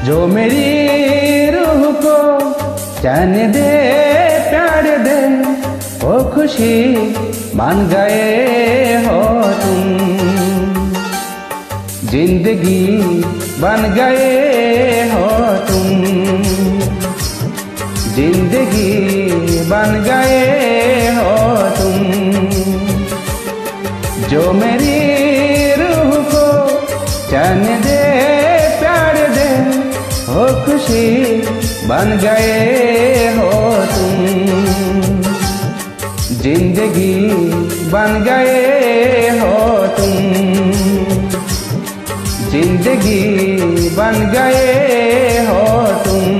जो मेरी रूह को चैन दे प्यार दे वो खुशी बन गए हो तुम। जिंदगी बन गए हो तुम, जिंदगी बन गए हो तुम। जो मेरी रूह को चैन दे प्यार दे हो खुशी बन गए हो तुम। जिंदगी बन गए हो तुम, जिंदगी बन गए हो तुम।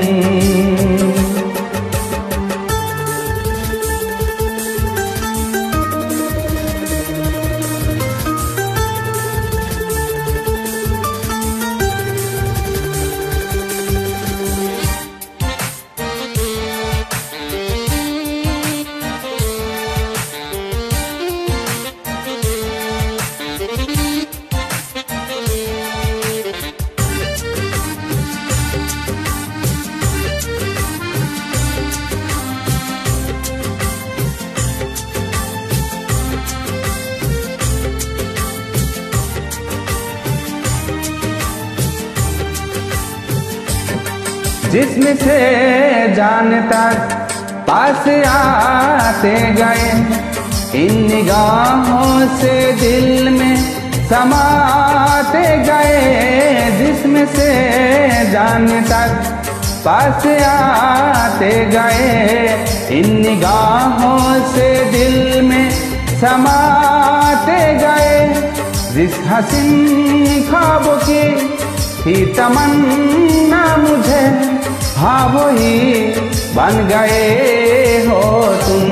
जिस्म से जान तक पास आते गए, इन निगाहों से दिल में समाते गए। जिस्म से जान तक पास आते गए, इन निगाहों से दिल में समाते गए। जिस हसीन ख्वाबों की थी तमन्ना मुझे, हाँ वही बन गए हो तुम।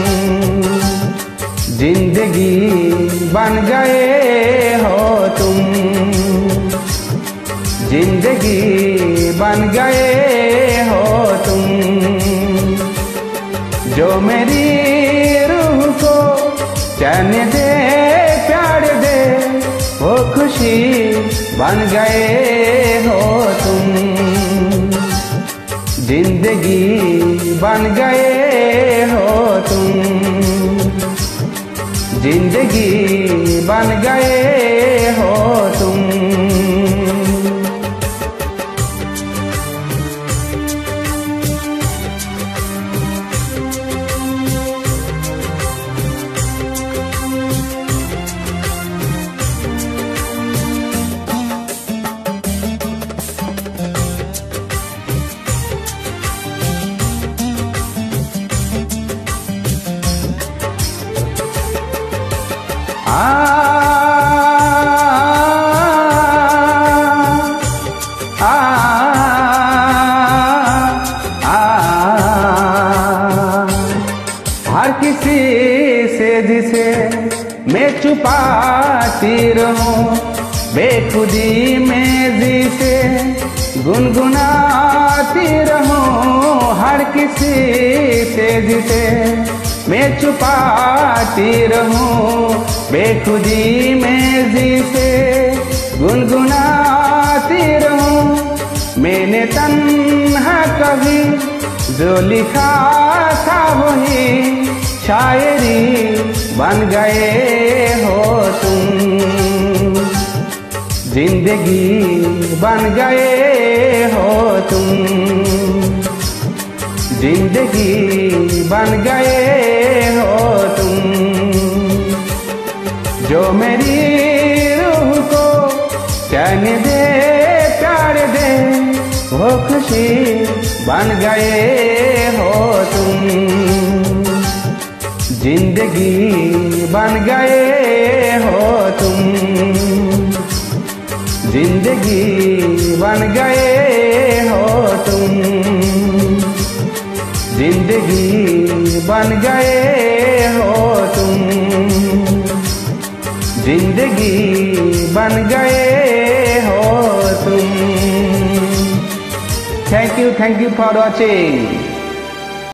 जिंदगी बन गए हो तुम, जिंदगी बन गए हो तुम। जो मेरी रूह को चैन दे प्यार दे वो खुशी बन गए हो तुम। जिंदगी बन गए हो तुम, जिंदगी बन गए हो तुम। हर किसी से जिसे मैं छुपाती रहूं, बेखुदी में जिसे गुनगुनाती रहूं। हर किसी से जिसे मैं छुपाती रहूं, बेखुदी में जिसे गुनगुनाती रहूं। मैंने तन्हा कभी जो लिखा था वही शायरी बन गए हो तुम। जिंदगी बन गए हो तुम, जिंदगी बन गए हो तुम। जो मेरी रूह को चैन दे प्यार दे वो खुशी बन गए हो तुम। जिंदगी बन गए हो तुम, जिंदगी बन गए हो तुम। जिंदगी बन गए हो तुम, जिंदगी बन गए हो तुम। Thank you for watching.